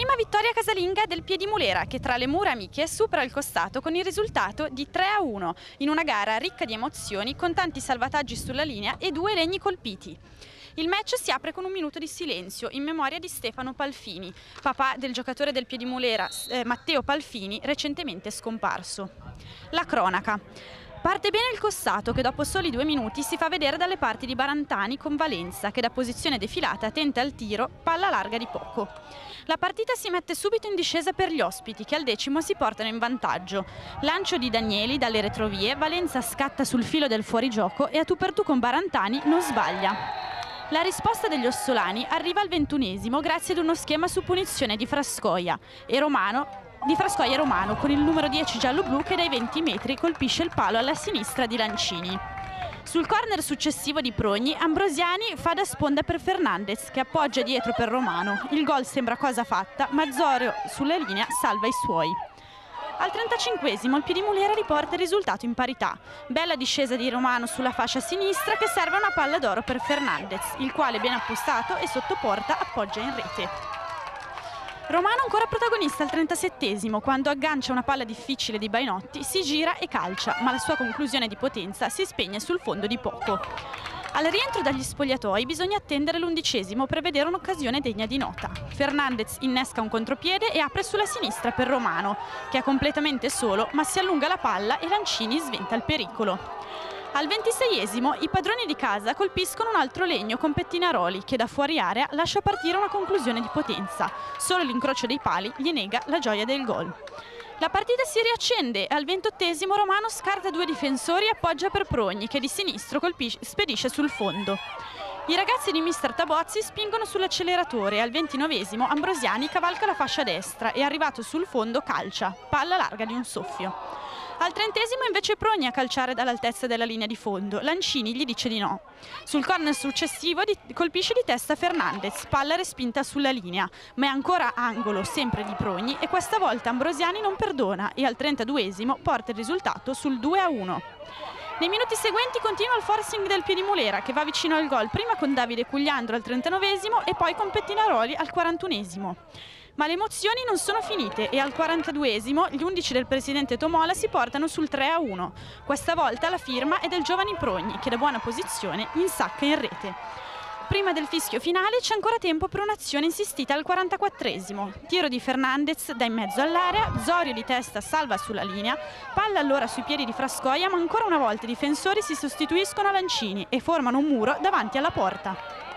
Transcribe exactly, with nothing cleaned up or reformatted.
Prima vittoria casalinga del Piedimulera che tra le mura amiche supera il Costato con il risultato di tre a uno in una gara ricca di emozioni con tanti salvataggi sulla linea e due legni colpiti. Il match si apre con un minuto di silenzio in memoria di Stefano Palfini, papà del giocatore del Piedimulera eh, Matteo Palfini, recentemente scomparso. La cronaca. Parte bene il Costato che dopo soli due minuti si fa vedere dalle parti di Barantani con Valenza che da posizione defilata tenta il tiro, palla larga di poco. La partita si mette subito in discesa per gli ospiti che al decimo si portano in vantaggio. Lancio di Danieli dalle retrovie, Valenza scatta sul filo del fuorigioco e a tu per tu con Barantani non sbaglia. La risposta degli ossolani arriva al ventunesimo grazie ad uno schema su punizione di Frascoia e Romano di Frascoia Romano con il numero dieci giallo-blu che dai venti metri colpisce il palo alla sinistra di Lancini. Sul corner successivo di Progni, Ambrosiani fa da sponda per Fernandez che appoggia dietro per Romano. Il gol sembra cosa fatta, ma Zorio sulla linea salva i suoi. Al trentacinquesimo il Piedimulera riporta il risultato in parità. Bella discesa di Romano sulla fascia sinistra che serve a una palla d'oro per Fernandez, il quale ben appostato e sotto porta appoggia in rete. Romano ancora protagonista al trentasettesimo, quando aggancia una palla difficile di Bainotti, si gira e calcia, ma la sua conclusione di potenza si spegne sul fondo di poco. Al rientro dagli spogliatoi bisogna attendere l'undicesimo per vedere un'occasione degna di nota. Fernandez innesca un contropiede e apre sulla sinistra per Romano, che è completamente solo, ma si allunga la palla e Lancini sventa il pericolo. Al ventiseiesimo i padroni di casa colpiscono un altro legno con Pettinaroli che da fuori area lascia partire una conclusione di potenza. Solo l'incrocio dei pali gli nega la gioia del gol. La partita si riaccende e al ventottesimo Romano scarta due difensori e appoggia per Progni che di sinistro colpisce, spedisce sul fondo. I ragazzi di mister Tabozzi spingono sull'acceleratore e al ventinovesimo Ambrosiani cavalca la fascia destra e arrivato sul fondo calcia, palla larga di un soffio. Al trentesimo invece Progni a calciare dall'altezza della linea di fondo. Lancini gli dice di no. Sul corner successivo di, colpisce di testa Fernandez, palla respinta sulla linea, ma è ancora angolo, sempre di Progni, e questa volta Ambrosiani non perdona e al trentaduesimo porta il risultato sul due a uno. Nei minuti seguenti continua il forcing del Piedimulera che va vicino al gol, prima con Davide Cugliandro al trentanovesimo e poi con Pettinaroli al quarantunesimo. Ma le emozioni non sono finite e al quarantaduesimo gli undici del presidente Tomola si portano sul tre a uno. Questa volta la firma è del giovane Progni che da buona posizione insacca in rete. Prima del fischio finale c'è ancora tempo per un'azione insistita al quarantaquattresimo. Tiro di Fernandez da in mezzo all'area, Zorio di testa salva sulla linea, palla allora sui piedi di Frascoia ma ancora una volta i difensori si sostituiscono a Lancini e formano un muro davanti alla porta.